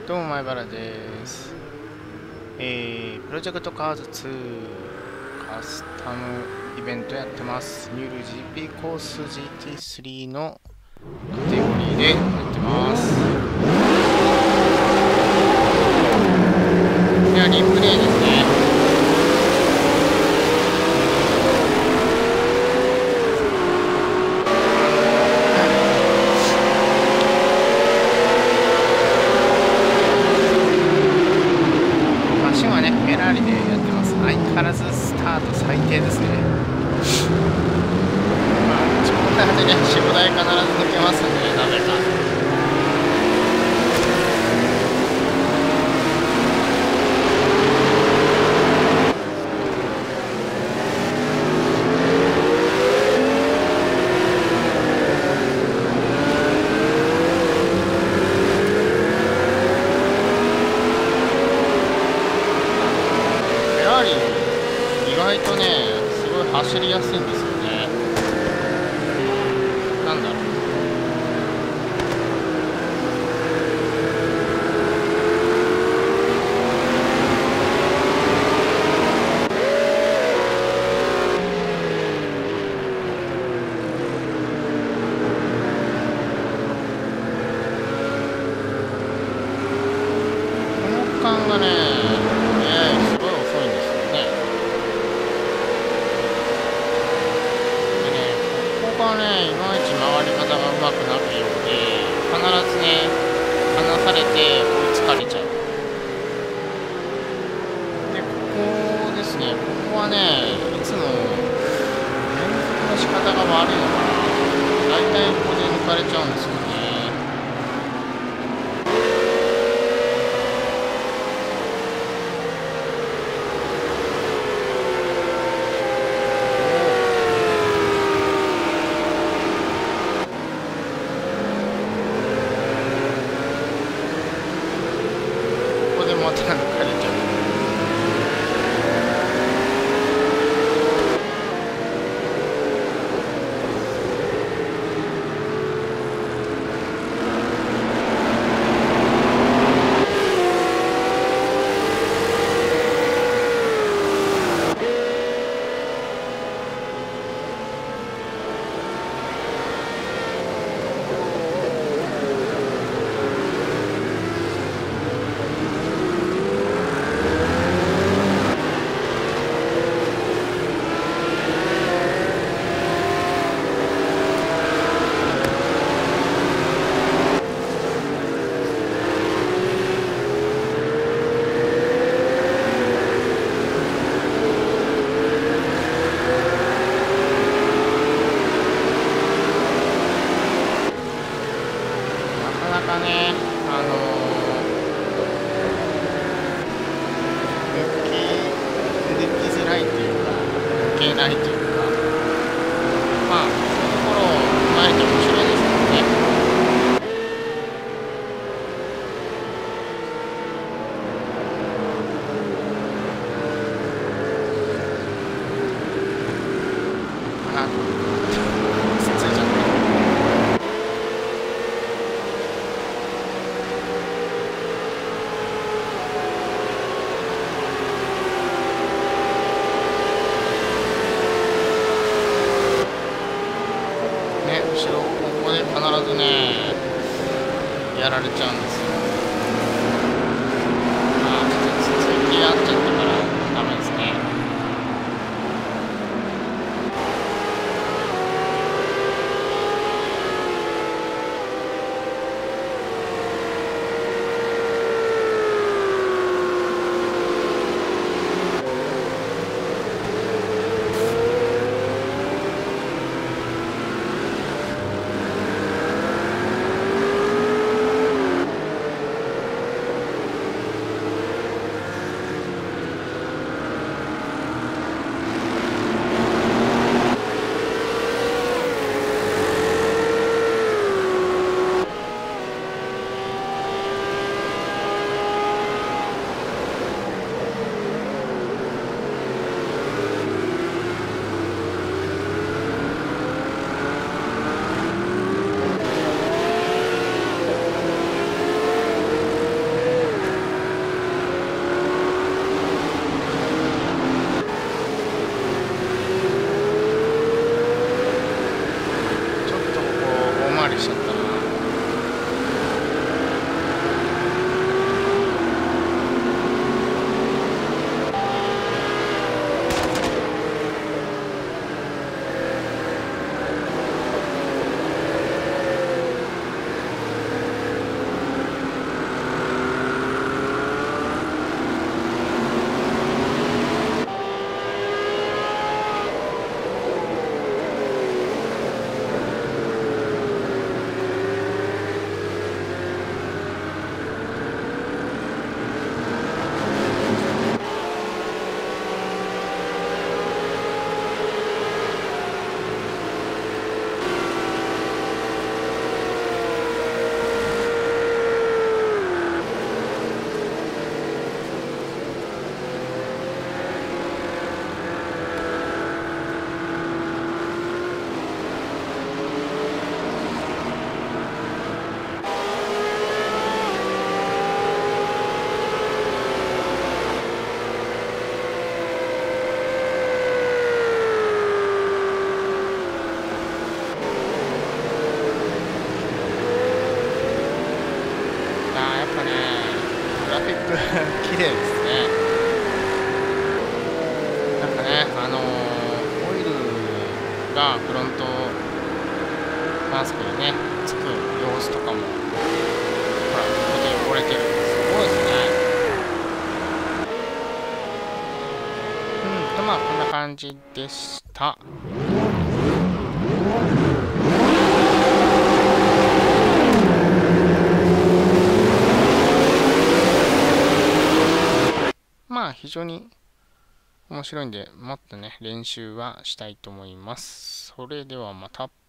どうも前原です。プロジェクトカーズ2カスタムイベントやってます。ニュール GP コース GT3 のカテゴリーでやってます。ではリプレイですね。マシンはね、フェラーリでやってます。相変わらずスタート最低ですね。まあ、自分の中でね、45台必ず抜けますんでね、なぜか。フェラーリ、意外とね、すごい走りやすいんですよね。なんだろう。この区間がね、すごい遅いんですよね。でね、ここがね、いまいち回り方がうまくなくようで、必ずね、離されて追いつかれちゃう。で、ここですね、ここはね、いつも連続の仕方が悪いのかな。だいたいここで抜かれちゃうんですよね。ここでまた抜かれちゃう。なかなかね、抜きづらいというか、抜けないというか、まあ、そういうところを踏まえて面白いですけどね。あ、つっついちゃった。ね、後ろ、ここで必ずね、やられちゃうんですよ。あー、ちょっとつつき合っちゃったからダメですね。 りしちゃったな。やっぱね、グラフィック綺麗ですね。なんかね、オイルがフロントマスクにね、つく様子とかも、ほら、ここで汚れてる。すごいですね。まあ、こんな感じでした。まあ、非常に面白いんで、もっとね、練習はしたいと思います。それではまた。